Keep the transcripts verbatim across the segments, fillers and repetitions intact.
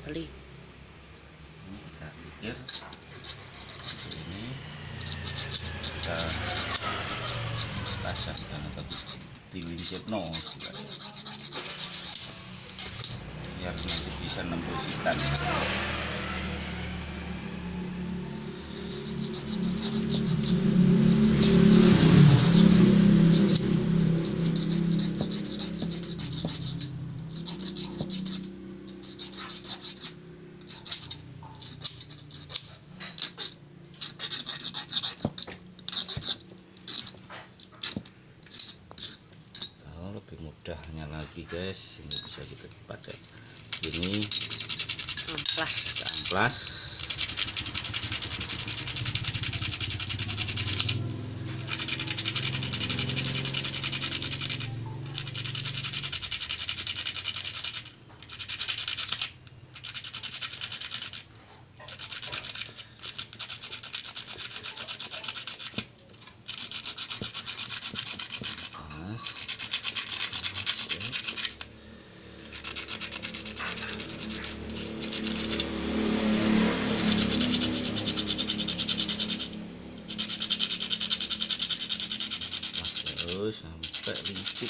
beli. Kita pikir ini kita pasangkan atau dilincip no biar nanti bisa nembus ikan. Lebih mudahnya lagi guys, ini bisa kita pakai ini Amplas, amplas. Terus sampai lincip.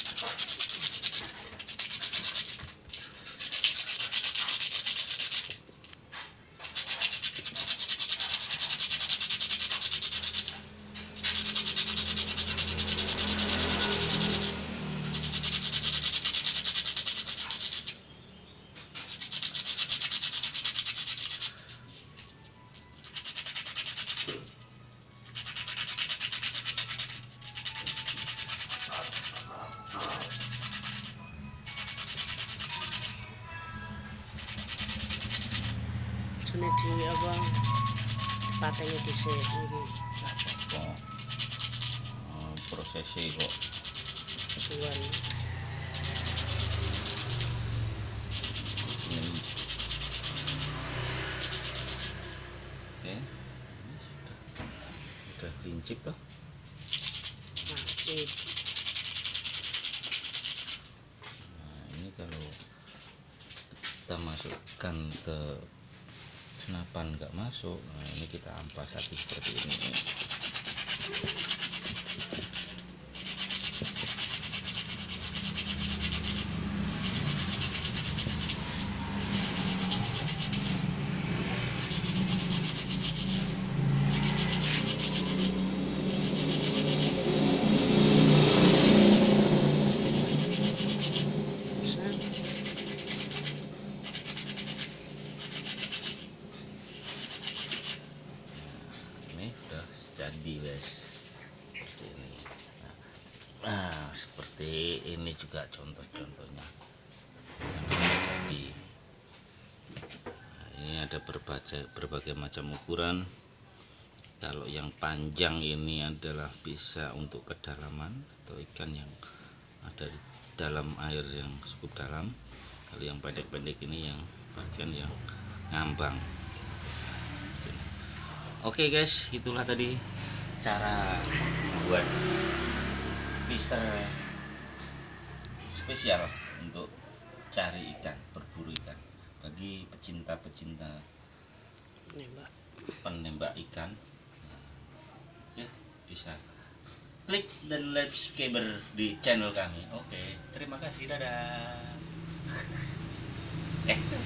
Jene di apa patene dhisik iki. Kok oh, prosesnya kok Suwan. ini. Oke, ini sudah udah lincip toh. Masih. Nah, ini kalau kita masukkan ke senapan nggak masuk, nah ini kita ampas lagi seperti ini. Udah jadi guys, seperti ini. Nah, nah seperti ini juga contoh-contohnya yang sudah jadi. Nah, ini ada berbagai berbagai macam ukuran. Kalau yang panjang ini adalah bisa untuk kedalaman atau ikan yang ada di dalam air yang cukup dalam. Kalau yang pendek-pendek ini yang bagian yang ngambang. Oke okay guys, itulah tadi cara buat fisher spesial untuk cari ikan, berburu ikan bagi pecinta-pecinta Nembak. penembak ikan. Nah, oke, bisa klik dan like subscribe di channel kami. Oke, terima kasih, dadah. Eh.